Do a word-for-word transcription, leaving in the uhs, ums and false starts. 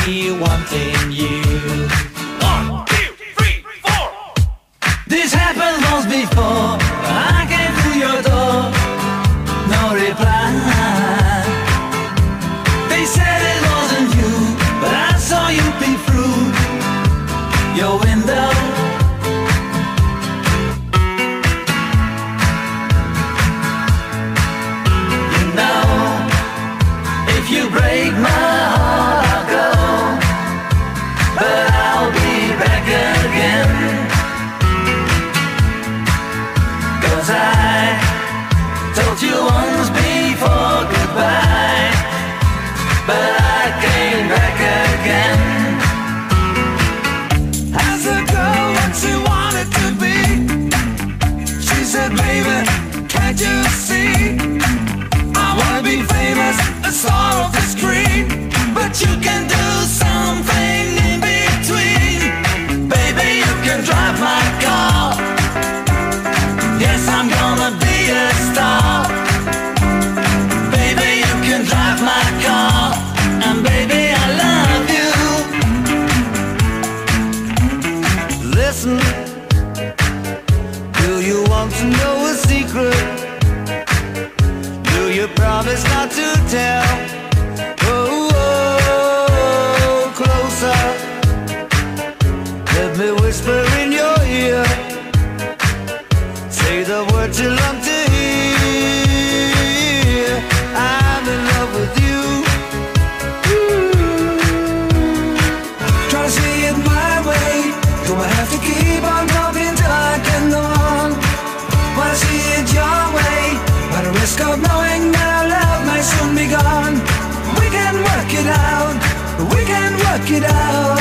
me wanting you. One, two, three, four. This happened once before. I came to your door, no reply. They said it wasn't you, but I saw you peek through your window. You know, if you break my heart, I'll go, but I'll be back again. 'Cause I told you once before goodbye, but I came back again. As a girl what she wanted to be, she said, baby, can't you see? I wanna be famous, a star of the screen, but you can do something in between. Baby, you can drive my car. Yes, I'm gonna be a star. Baby, you can drive my car. And baby, I love you. Listen, do you want to know a secret? Do you promise not to tell? Oh, oh, closer. Let me whisper in your ear. Say the words you love to hear. I'm in love with you. Try to see it my way. Gonna have to keep on talking till I can go on. Wanna see it your way, but the risk of knowing that our love may soon be gone. We can work it out. We can work it out.